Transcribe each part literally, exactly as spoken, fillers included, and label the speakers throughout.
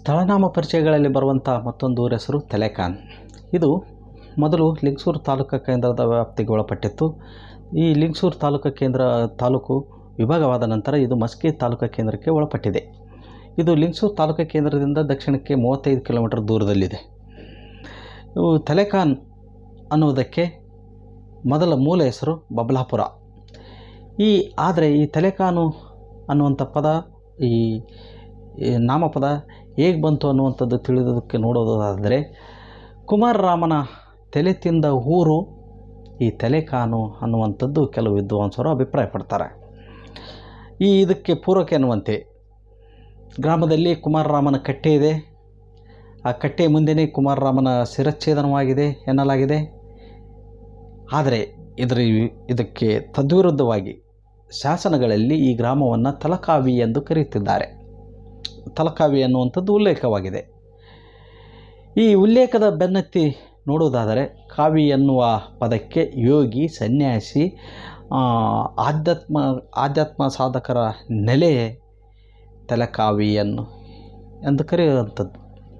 Speaker 1: ಸ್ಥಳನಾಮ ಪರಿಚಯಗಳಲ್ಲಿ ಬರುವಂಥ ಮತ್ತೊಂದು ಊರ ಹೆಸರು ತಲೇಖಾನ್. ಇದು ಮೊದಲು ಲಿಂಗಸೂರು ತಾಲೂಕು ಕೇಂದ್ರದ ವ್ಯಾಪ್ತಿಗೆ ಒಳಪಟ್ಟಿತ್ತು. ಈ ಲಿಂಗಸೂರು ತಾಲೂಕು ಕೇಂದ್ರ ತಾಲೂಕು ವಿಭಾಗವಾದ ನಂತರ ಇದು ಮಸ್ಕಿ ತಾಲೂಕು ಕೇಂದ್ರಕ್ಕೆ ಒಳಪಟ್ಟಿದೆ. ಇದು ಲಿಂಗಸೂರು ತಾಲೂಕು ಕೇಂದ್ರದಿಂದ ದಕ್ಷಿಣಕ್ಕೆ ಮೂವತ್ತೈದು ಕಿಲೋಮೀಟರ್ ದೂರದಲ್ಲಿದೆ. ಇವು ತಲೇಖಾನ್ ಅನ್ನುವುದಕ್ಕೆ ಮೊದಲ ಮೂಲ ಹೆಸರು ಬಬಲಾಪುರ. ಈ ಆದರೆ ಈ ತಲೇಖಾನು ಅನ್ನುವಂಥ ಪದ, ಈ ನಾಮಪದ ಹೇಗೆ ಬಂತು ಅನ್ನುವಂಥದ್ದು ತಿಳಿದೋದಕ್ಕೆ ನೋಡೋದಾದರೆ, ಕುಮಾರರಾಮನ ತಲೆ ತಿಂದ ಊರು ಈ ತಲೇಖಾನು ಅನ್ನುವಂಥದ್ದು ಕೆಲವು ವಿದ್ವಾಂಸರು ಅಭಿಪ್ರಾಯಪಡ್ತಾರೆ. ಈ ಇದಕ್ಕೆ ಪೂರಕ ಎನ್ನುವಂತೆ ಗ್ರಾಮದಲ್ಲಿ ಕುಮಾರರಾಮನ ಕಟ್ಟೆ ಇದೆ. ಆ ಕಟ್ಟೆ ಮುಂದೆಯೇ ಕುಮಾರರಾಮನ ಶಿರಚ್ಛೇದನವಾಗಿದೆ ಎನ್ನಲಾಗಿದೆ. ಆದರೆ ಇದರ ಇದಕ್ಕೆ ತದ್ವಿರುದ್ಧವಾಗಿ ಶಾಸನಗಳಲ್ಲಿ ಈ ಗ್ರಾಮವನ್ನು ತಲಕಾವಿ ಎಂದು ಕರೆಯುತ್ತಿದ್ದಾರೆ. ತಲಕಾವಿ ಅನ್ನುವಂಥದ್ದು ಉಲ್ಲೇಖವಾಗಿದೆ. ಈ ಉಲ್ಲೇಖದ ಬೆನ್ನತ್ತಿ ನೋಡುವುದಾದರೆ, ಕಾವಿ ಎನ್ನುವ ಪದಕ್ಕೆ ಯೋಗಿ, ಸನ್ಯಾಸಿ, ಆಧ್ಯಾತ್ಮ ಆಧ್ಯಾತ್ಮ ಸಾಧಕರ ನೆಲೆ ತಲಕಾವಿಯನ್ನು ಎಂದು ಕರೆಯುವಂಥದ್ದು.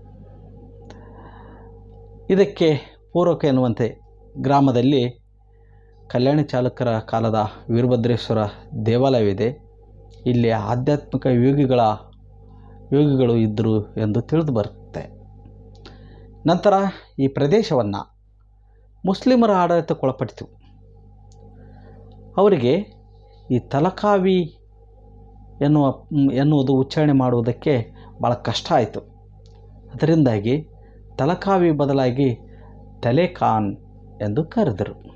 Speaker 1: ಇದಕ್ಕೆ ಪೂರಕ ಎನ್ನುವಂತೆ ಗ್ರಾಮದಲ್ಲಿ ಕಲ್ಯಾಣಿ ಚಾಲುಕ್ಯರ ಕಾಲದ ವೀರಭದ್ರೇಶ್ವರ ದೇವಾಲಯವಿದೆ. ಇಲ್ಲಿ ಆಧ್ಯಾತ್ಮಿಕ ಯೋಗಿಗಳ ಯೋಗಿಗಳು ಇದ್ದರು ಎಂದು ತಿಳಿದು ಬರುತ್ತೆ. ನಂತರ ಈ ಪ್ರದೇಶವನ್ನು ಮುಸ್ಲಿಮರ ಆಡಳಿತಕ್ಕೊಳಪಟ್ಟಿತು. ಅವರಿಗೆ ಈ ತಲಕಾವಿ ಎನ್ನುವ ಎನ್ನುವುದು ಉಚ್ಚಾರಣೆ ಮಾಡುವುದಕ್ಕೆ ಭಾಳ ಕಷ್ಟ ಆಯಿತು. ಅದರಿಂದಾಗಿ ತಲಕಾವಿ ಬದಲಾಗಿ ತಲೇಖಾನ್ ಎಂದು ಕರೆದರು.